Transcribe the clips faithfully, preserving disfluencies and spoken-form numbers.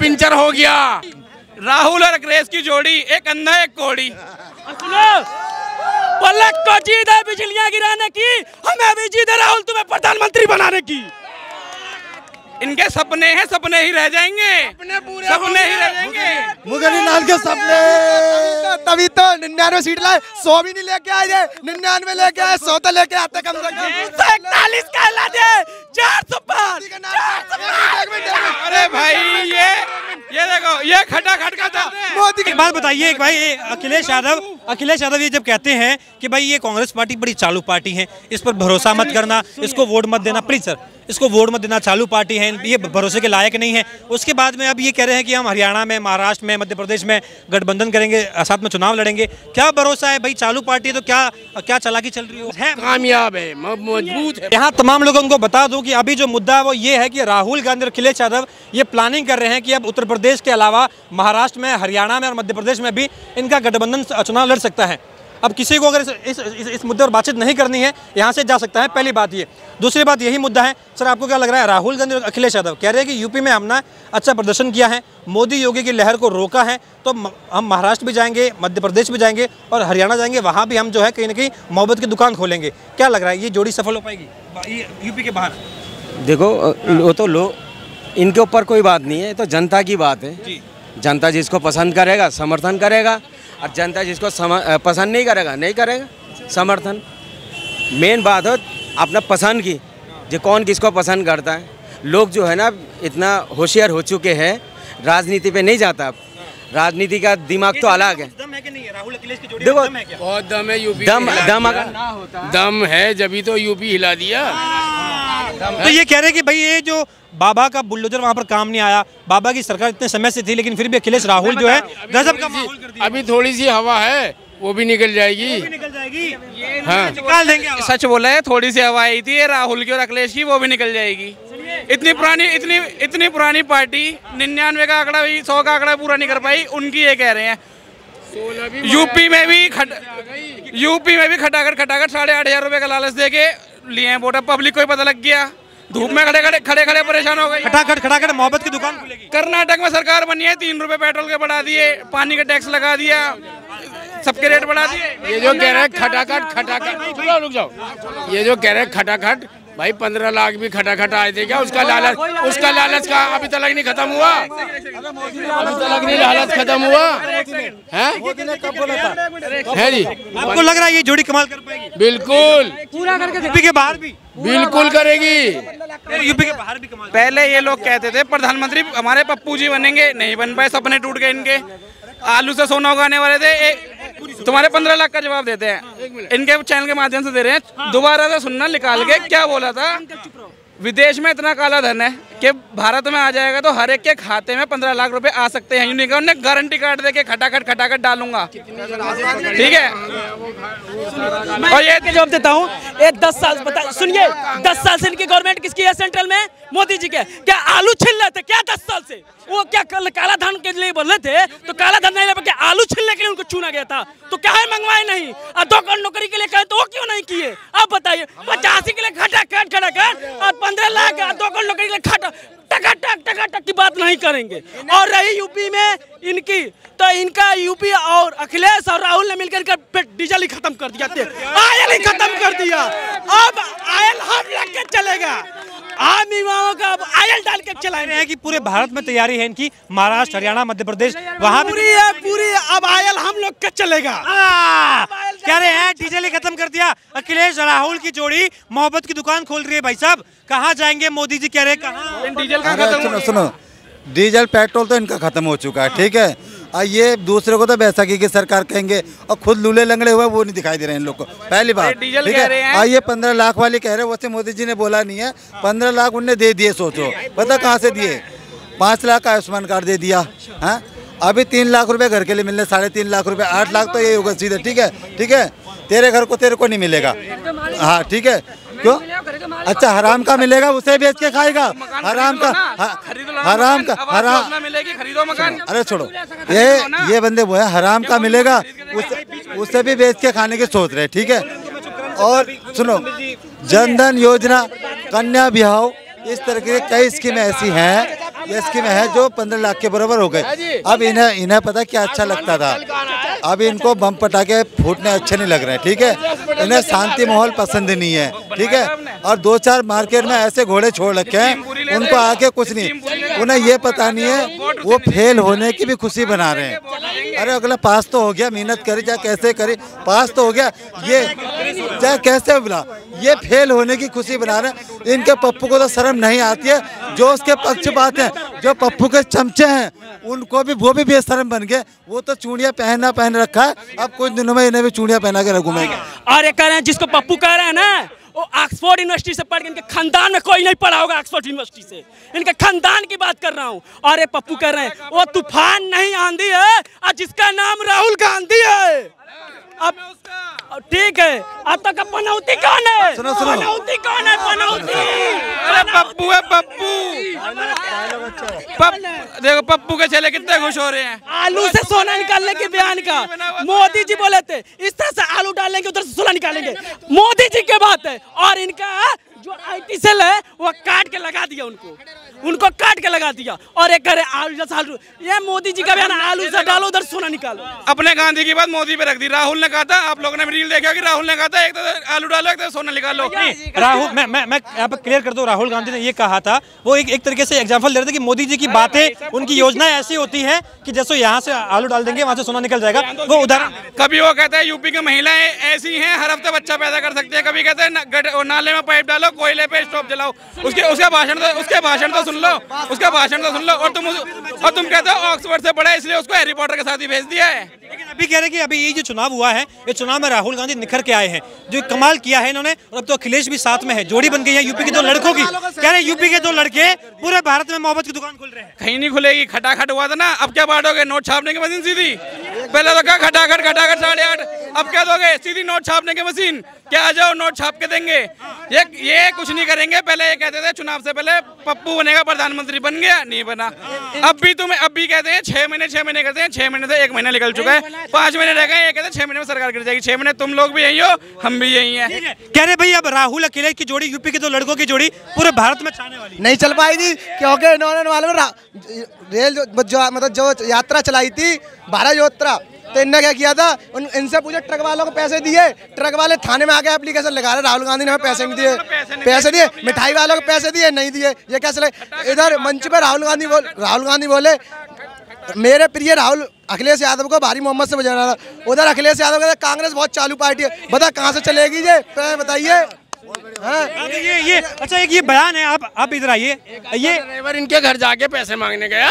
Puncture हो गया। राहुल और अखिलेश की जोड़ी, एक अंधा एक कोड़ी। पलक को जीत है बिजलियां गिराने की, हमें भी जीत है राहुल तुम्हें प्रधानमंत्री बनाने की। इनके सपने हैं, सपने ही रह जाएंगे, सपने पूरे सपने ही रह जाएंगे। मुगली लाल के सपने, तभी तो निन्यानवे सीट लाए, सौ भी नहीं लेके आए, निन्यानवे लेके आए, सौ तो लेके आते कम से कम। इकतालीस कहला दे, चार सौ पाँच। अरे भाई ये ये देखो, ये खटा खट का था। मोदी की बात बताइए भाई, अखिलेश यादव अखिलेश यादव ये जब कहते हैं कि भाई ये कांग्रेस पार्टी बड़ी चालू पार्टी है, इस पर भरोसा मत करना, इसको वोट मत देना, प्लीज सर इसको वोट मत देना, चालू पार्टी है, ये भरोसे के लायक नहीं है। उसके बाद में अब ये कह रहे हैं कि हम हरियाणा में, महाराष्ट्र में, मध्य प्रदेश में गठबंधन करेंगे, साथ में चुनाव लड़ेंगे। क्या भरोसा है भाई, चालू पार्टी है तो क्या क्या चालाकी चल रही है? कामयाब है, मजबूत है। यहाँ तमाम लोगों को बता दूं कि अभी जो मुद्दा है वो ये है कि राहुल गांधी और अखिलेश यादव ये प्लानिंग कर रहे हैं कि अब उत्तर प्रदेश के अलावा महाराष्ट्र में, हरियाणा में और मध्य प्रदेश में भी इनका गठबंधन चुनाव लड़ सकता है। अब किसी को अगर इस इस, इस, इस मुद्दे पर बातचीत नहीं करनी है, यहाँ से जा सकता है, पहली बात ये। दूसरी बात यही मुद्दा है सर, आपको क्या लग रहा है? राहुल गांधी और अखिलेश यादव कह रहे हैं कि यूपी में हमने अच्छा प्रदर्शन किया है, मोदी योगी की लहर को रोका है, तो हम महाराष्ट्र भी जाएंगे, मध्य प्रदेश भी जाएंगे और हरियाणा जाएंगे, वहाँ भी हम जो है कहीं ना कहीं मोहब्बत की दुकान खोलेंगे। क्या लग रहा है, ये जोड़ी सफल हो पाएगी यूपी के बाहर? देखो वो तो लो, इनके ऊपर कोई बात नहीं है, तो जनता की बात है। जनता जिसको पसंद करेगा समर्थन करेगा, और जनता जिसको पसंद नहीं करेगा नहीं करेगा समर्थन। मेन बात है अपना पसंद की, जो कौन किसको पसंद करता है। लोग जो है ना इतना होशियार हो चुके हैं, राजनीति पे नहीं जाता। राजनीति का दिमाग तो अलग है। दम है कि नहीं है राहुल अखिलेश की जोड़ी? देखो दम है क्या? बहुत दम है यूपी। दम दम अगर ना होता, दम है जब तो यूपी हिला दिया। तो ये कह रहे हैं कि भाई ये जो बाबा का बुलडोजर वहाँ पर काम नहीं आया, बाबा की सरकार इतने समय से थी, लेकिन फिर भी अखिलेश राहुल जो है गजब का माहौल कर दिया। अभी थोड़ी सी हवा है, वो भी निकल जाएगी, वो भी निकल जाएगी, हाँ निकाल देंगे हवा। सच बोला है, थोड़ी सी हवा आई थी राहुल की और अखिलेश की, वो भी निकल जाएगी। इतनी पुरानी इतनी इतनी पुरानी पार्टी निन्यानवे का आंकड़ा भी, सौ का आंकड़ा पूरा नहीं कर पाई, उनकी ये कह रहे हैं। यूपी में भी खट यूपी में भी खटाखट खटाखट साढ़े आठ हजार रुपए का लालच दे के लिए हैं वोट। पब्लिक को ही पता लग गया, धूप में खड़े खड़े खड़े खड़े परेशान हो गए। खटाखट खटाखट मोहब्बत की दुकान खुलेगी। कर्नाटक में सरकार बनी है, तीन रुपए पेट्रोल के बढ़ा दिए, पानी का टैक्स लगा दिया, सबके रेट बढ़ा दिए। ये जो कह रहे हैं खटाखट खटाखट, रुक जाओ, ये जो कह रहे हैं खटाखट, भाई पंद्रह लाख भी खटाखट आए थे क्या? उसका लालच उसका लालच का अभी तक नहीं खत्म हुआ, अभी तक नहीं लालच खत्म हुआ है। है जी, आपको लग रहा है ये जोड़ी कमाल कर पाएगी? बिल्कुल, पूरा करके यूपी के बाहर भी बिल्कुल करेगी। यूपी के बाहर भी कमाल। पहले ये लोग कहते थे प्रधानमंत्री हमारे पप्पू जी बनेंगे, नहीं बन पाए, सपने टूट गए इनके। आलू से सोना उगाने वाले थे, ए, तुम्हारे पंद्रह लाख का जवाब देते हैं, इनके चैनल के माध्यम से दे रहे हैं। दोबारा से सुनना निकाल के, क्या बोला था? विदेश में इतना काला धन है कि भारत में आ जाएगा तो हर एक के खाते में पंद्रह लाख रुपए आ सकते हैं। यूनिकॉर्न उन्हें गारंटी कार्ड दे के खटाखट खटाखट डालूंगा, ठीक है। और ये जवाब देता हूँ, ये दस साल बता सुनिए, दस साल से इनकी गवर्नमेंट किसकी है सेंट्रल में? मोदी जी के। क्या आलू छिल रहे थे क्या दस साल से? वो क्या काला धन के लिए बोल रहे थे, तो काला धन नहीं, क्या आलू छिलने के लिए उनको चुना गया था? तो क्या है मंगवाए नहीं? और दो करोड़ नौकरी के लिए कहे तो वो क्यों नहीं किए? आप बताइए। पचासी के लिए खटाखट खटाखट और पंद्रह लाख दो करोड़ नौकरी के लिए खट टकाटक टकाटक की बात नहीं करेंगे। और रही यूपी में इनकी, तो इनका यूपी और अखिलेश और राहुल ने मिलकर इनका डीजल ही खत्म कर दिया, आयल ही खत्म कर दिया। अब आयल हम लग के चलेगा, आम युवाओं का अब आयल डाल के चला रहे हैं कि पूरे भारत में तैयारी है इनकी, महाराष्ट्र, हरियाणा, मध्य प्रदेश, वहाँ पूरी है पूरी। अब आयल हम लोग का चलेगा। कह रहे हैं डीजल ही खत्म कर दिया। अखिलेश राहुल की जोड़ी मोहब्बत की दुकान खोल रही है। भाई साहब कहाँ जाएंगे मोदी जी? कह रहे कहाँ डीजल का खत्म? सुनो सुनो, डीजल पेट्रोल तो इनका खत्म हो चुका है, ठीक है। और ये दूसरे को तो बैसाखी की सरकार कहेंगे और खुद लूले लंगड़े हुए वो नहीं दिखाई दे रहे हैं इन लोग को, पहली बात, ठीक है। और ये पंद्रह लाख वाली कह रहे हैं, वैसे मोदी जी ने बोला नहीं है, पंद्रह लाख उनने दे दिए। सोचो पता कहाँ से दिए? पाँच लाख का आयुष्मान कार्ड दे दिया है, अभी तीन लाख रुपए घर के लिए मिलने, साढ़े तीन लाख रुपए, आठ लाख तो ये होगा सीधे, ठीक है ठीक है। तेरे घर को तेरे को नहीं मिलेगा, हाँ ठीक है। क्यों? अच्छा हराम का मिलेगा, उसे बेच के खाएगा। हराम का हराम का हराम मिलेगी, खरीदो मकान। अरे छोड़ो, ये ये बंदे वो है, हराम का मिलेगा उसे भी बेच के खाने की सोच रहे, ठीक है। और सुनो, जनधन योजना, कन्या विवाह, इस तरह की कई स्कीम ऐसी हैं ये स्कीम है जो पंद्रह लाख के बराबर हो गए। अब इन्हें इन्हें पता क्या अच्छा लगता था, अब इनको बम पटाखे फूटने अच्छे नहीं लग रहे हैं, ठीक है। इन्हें शांति माहौल पसंद नहीं है, ठीक है। और दो चार मार्केट में ऐसे घोड़े छोड़ रखे हैं, उनको आके कुछ नहीं, उन्हें ये पता नहीं है वो फेल होने की भी खुशी बना रहे हैं। अरे अगला पास तो हो गया, मेहनत करी चाहे कैसे करी, पास तो हो गया, ये चाहे कैसे बुला, ये फेल होने की खुशी बना रहे हैं। इनके पप्पू को तो शर्म नहीं आती है, जो उसके पक्षपात हैं, जो पप्पू के चमचे हैं, उनको भी वो भी बेशर्म बन गए। वो तो चूड़ियां पहनना पहन रखा है, अब कुछ दिनों में इन्हें भी चूड़ियां पहना के घूमेंगे। और ये कह रहे हैं जिसको पप्पू कह रहे हैं ना, वो ऑक्सफोर्ड यूनिवर्सिटी से पढ़ के, इनके खानदान में कोई नहीं पढ़ा होगा ऑक्सफोर्ड यूनिवर्सिटी से, इनके खानदान की बात कर रहा हूँ। और ये पप्पू कह रहे हैं वो तूफान नहीं आंधी है, और जिसका नाम राहुल गांधी है। अब ठीक है, अब तक पनौती कौन है? सुनो सुनो, पनौती कौन है? पनौती अरे पप्पू है, पप्पू पप, देखो पप्पू के चेले कितने खुश हो रहे हैं। आलू से सोना निकालने के बयान का मोदी जी बोले थे, इस तरह से आलू डालेंगे उधर से सोना निकालेंगे, मोदी जी की बात है। और इनका जो आईटी सेल है वो काट के लगा दिया, उनको उनको काट के लगा दिया। और एक करे आलू से आलू, ये मोदी जी का बयान, आलू से डालो उधर सोना निकालो। अपने गांधी की बात मोदी पे रख दी। राहुल ने कहा था, आप लोगों ने रील देखा कि राहुल ने कहा था एक तो आलू डालो एक तो सोना निकालो। राहुल, मैं मैं मैं यहाँ पर क्लियर कर दूं, राहुल गांधी ने ये कहा था, वो एक एक तरीके से एग्जांपल दे रहे थे कि मोदी जी की बातें, उनकी योजनाएं ऐसी होती हैं कि जैसे यहाँ से आलू डाल देंगे वहाँ से सोना निकल जाएगा। वो उदाहरण, कभी वो कहता है यूपी की महिलाएं ऐसी हैं, हर हफ्ते बच्चा पैदा कर सकते हैं, कभी कहते हैं नाले में पाइप डालो, कोयले पे स्टोव जलाओ। उसके उसका भाषण तो उसके भाषण तो सुन लो, उसका भाषण तो सुन लो। और तुम और तुम कहते हो ऑक्सफोर्ड से पढ़ा इसलिए उसको हैरी पॉटर के साथ ही भेज दिया है। लेकिन अभी कह रहे हैं कि अभी ये जो चुनाव हुआ है, ये चुनाव में राहुल गांधी निखर के आए हैं, जो कमाल किया है इन्होंने। और अब तो अखिलेश भी साथ में है, जोड़ी बन गई है यूपी के दो लड़कों की। कह रहे हैं यूपी के दो लड़के पूरे भारत में मोहब्बत की दुकान खोल रहे हैं। कहीं नहीं खुलेगी, खटाखट हुआ था ना, अब क्या बांटोगे? नोट छापने की मशीन सीधी, पहले तो क्या खटाखट खटाखट साढ़े आठ, अब क्या दोगे? सीधी नोट छापने की मशीन, क्या आ जाओ नोट छाप के देंगे। ये ये कुछ नहीं करेंगे। पहले ये कहते थे चुनाव से पहले पप्पू बनेगा, प्रधानमंत्री बन गया, नहीं बना। अब भी तुम्हें अब भी कहते हैं छह महीने छह महीने कहते हैं, छह महीने से एक महीना निकल चुका है, पांच महीने रह गए, ये कहते हैं छह महीने में सरकार गिर जाएगी। छह महीने तुम लोग भी यही हो, हम भी यही हैं। कह रहे भाई अब राहुल अखिलेश की जोड़ी, यूपी के दो लड़कों की जोड़ी पूरे भारत में छाने वाली नहीं चल पाएगी, क्योंकि इन्होंने मालूम रेल जो, जो मतलब जो यात्रा चलाई थी भारत यात्रा, तो इनने क्या किया था, उन इनसे पूछे ट्रक वालों को पैसे दिए, ट्रक वाले थाने में आके एप्लीकेशन लगा रहे राहुल गांधी ने हमें पैसे नहीं दिए, पैसे दिए, मिठाई वालों को पैसे दिए नहीं दिए, ये कैसे लगे। इधर मंच पे राहुल गांधी बोल राहुल गांधी बोले मेरे प्रिय राहुल अखिलेश यादव को भारी मोहम्मद से बजाना था, उधर अखिलेश यादव कहते कांग्रेस बहुत चालू पार्टी है, बता कहाँ से चलेगी ये बताइए। हाँ ये ये अच्छा एक ये बयान है, आप आप इधर आइए, ये ड्राइवर इनके घर जाके पैसे मांगने गया,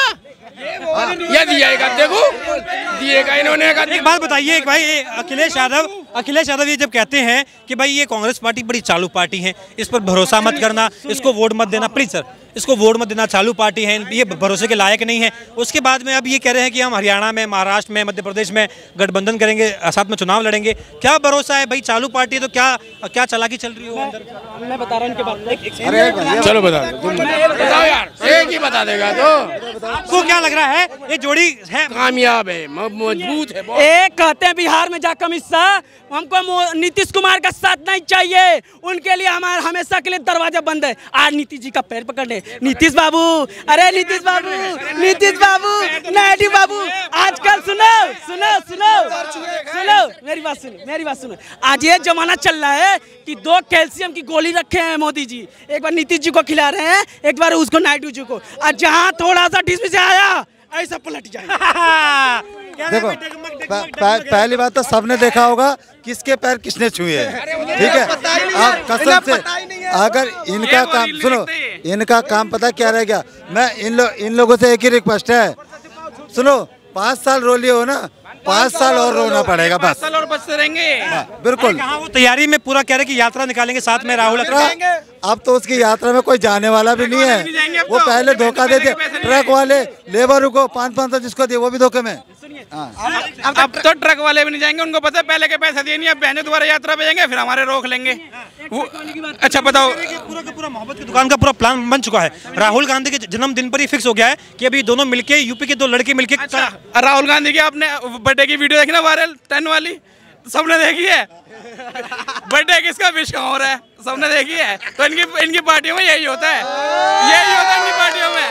ये दिएगा, देखो दिएगा इन्होंने। एक बात बताइए एक भाई, अखिलेश यादव अखिलेश यादव ये जब कहते हैं कि भाई ये कांग्रेस पार्टी बड़ी चालू पार्टी है, इस पर भरोसा मत करना, इसको वोट मत देना, प्लीज सर इसको वोट मत देना, चालू पार्टी है, ये भरोसे के लायक नहीं है। उसके बाद में अब ये कह रहे हैं कि हम हरियाणा में, महाराष्ट्र में, मध्य प्रदेश में गठबंधन करेंगे, साथ में चुनाव लड़ेंगे। क्या भरोसा है भाई? चालू पार्टी है तो क्या क्या चालाकी चल रही हो अंदर? मैं बता रहा हूँ उनके बारे। चलो बता दो, तुम बताओ यार, एक ही बता देगा तो। आपको क्या लग रहा है ये जोड़ी है कामयाब है, मजबूत है? एक कहते हैं बिहार में जाकर अमित शाह, हमको नीतीश कुमार का साथ नहीं चाहिए, उनके लिए हमारा हमेशा के लिए दरवाजा बंद है। आज नीतीश जी का पैर पकड़ने, नीतीश बाबू, अरे नीतीश बाबू, नीतीश बाबू, नायडू बाबू, आजकल सुनो सुनो सुनो सुनो मेरी बात सुनो मेरी बात सुनो आज ये जमाना चल रहा है कि दो कैल्शियम की गोली रखे हैं मोदी जी, एक बार नीतीश जी को खिला रहे हैं, एक बार उसको नायडू जी को। आज जहाँ थोड़ा सा डिस से आया ऐसा पलट जाए। देखो पहली बात तो सबने देखा होगा किसके पैर किसने छुए हैं, ठीक है। आप कसम से अगर इनका काम सुनो, इनका काम पता क्या रह गया। मैं इन लो, इन लोगों से एक ही रिक्वेस्ट है, सुनो पाँच साल रो लिए हो ना, पाँच साल और रोना पड़ेगा, बस साल और बचते रहेंगे। बिल्कुल वो तैयारी में पूरा कह रहे कि यात्रा निकालेंगे साथ में राहुल। अब तो उसकी यात्रा में कोई जाने वाला भी नहीं है, वो पहले धोखा देते, ट्रक वाले लेबर को पाँच पाँच सौ जिसको दिए वो भी धोखे में। अब, अब तो ट्रक वाले भी नहीं जाएंगे, उनको पता है पहले के पैसे दिए नहीं, अब बहने दोबारा यात्रा पे जाएंगे, फिर हमारे रोक लेंगे। अच्छा बताओ, पूरा का पूरा मोहब्बत की दुकान का पूरा प्लान बन चुका है। राहुल गांधी के जन्मदिन पर ही फिक्स हो गया है कि अभी दोनों मिलके, यूपी के दो लड़के मिलके। अच्छा, राहुल गांधी की आपने बर्थडे की वीडियो देखी ना वायरल टेन वाली, सबने देखी है? बर्थडे किसका विश कहाँ हो रहा है, सबने देखी है। तो इनकी इनकी पार्टियों में यही होता है, यही होता है इनकी पार्टियों में।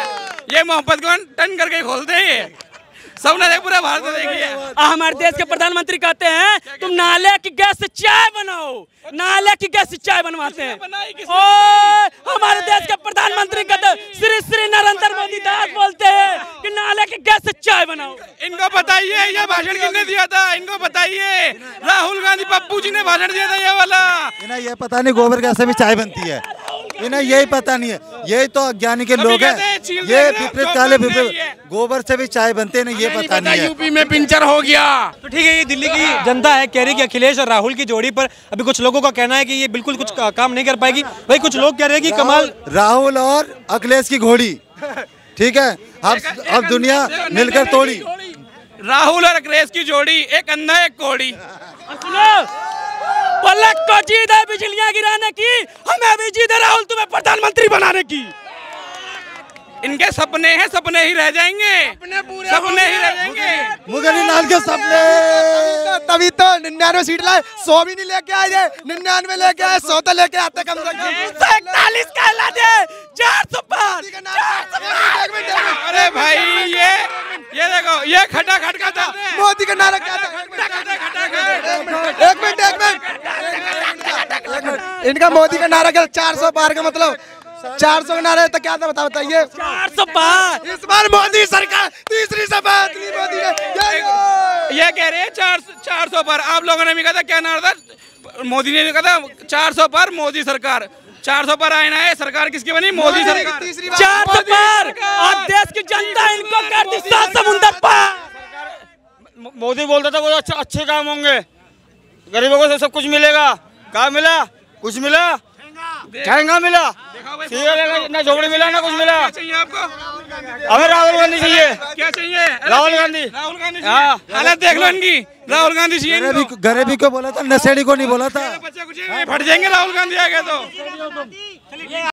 ये मोहब्बत को टन करके खोलते हैं ये सब ने पूरा भारत देखिए। हमारे देश के प्रधानमंत्री कहते हैं तुम नाले की गैस से चाय बनाओ, नाले की गैस से चाय बनवाते हैं। और हमारे देश के प्रधानमंत्री कहते श्री श्री नरेंद्र मोदी दास बोलते हैं कि नाले की गैस से चाय बनाओ। इनको बताइए ये भाषण किसने दिया था, इनको बताइए। राहुल गांधी पप्पू जी ने भाषण दिया था ये वाला। इन्हें ये पता नहीं गोबर गैस से भी चाय बनती है, इन्हें यही पता नहीं है। यही तो अज्ञानी के लोग हैं, ये विपरीत काले विपरीत गोबर से भी चाय बनते नहीं, ये पता नहीं है। यूपी में पिंचर हो गया। तो ठीक है, ये दिल्ली की जनता है, कह रही कि अखिलेश और राहुल की जोड़ी पर अभी कुछ लोगों का कहना है कि ये बिल्कुल कुछ का, काम नहीं कर पाएगी। भाई कुछ लोग कह रहे हैं कि कमाल राहुल और अखिलेश की घोड़ी, ठीक है, अब अब दुनिया मिलकर तोड़ी। राहुल और अखिलेश की जोड़ी, एक अंधा एक कोड़ी। पलक को जीत है बिजलियां गिराने की, हमें भी जीत है राहुल तुम्हें प्रधानमंत्री बनाने की। इनके सपने हैं, सपने ही रह जाएंगे, सपने ही रह जाएंगे। मुगली लाल के सपने, तभी तो निन्यानवे सीट लाए, सौ भी नहीं लेके आए, निन्यानवे लेके आए, सौ तो लेके आते कम से कम। इकतालीस का ला दे, चार सौ पार। अरे भाई ये ये देखो ये खटा खटका था। मोदी का नारा क्या था? एक मिनट एक मिनट, इनका मोदी का नारा क्या? चार सौ पार का मतलब चार सौ का नारा तो क्या था बता बताइए। चार सौ पार इस बार मोदी सरकार तीसरी शपथ ली मोदी ने। ये कह रहे हैं चार चार सौ पर। आप लोगों ने भी कहा था क्या नारा था, मोदी ने भी कहा था चार सौ पर मोदी सरकार। चार सौ पर आए ना है सरकार किसकी बनी? मोदी सरकार। चार सौ पार और देश की जनता इनको कर दी सात समुंदर पार। मोदी बोलता था वो अच्छे अच्छे काम होंगे, गरीबों को सब कुछ मिलेगा। क्या मिला? कुछ मिला? ठहंगा मिला, ना झोपड़ी मिला ना कुछ मिला। चाहिए आपको? हमें राहुल गांधी चाहिए। क्या चाहिए? राहुल गांधी। राहुल गांधी हाँ, हालत देख लो इनकी। राहुल गांधी चाहिए। गरीबी को बोला था, नशेड़ी को नहीं बोला था। बच्चे कुछ फट जाएंगे राहुल गांधी आ गए तो।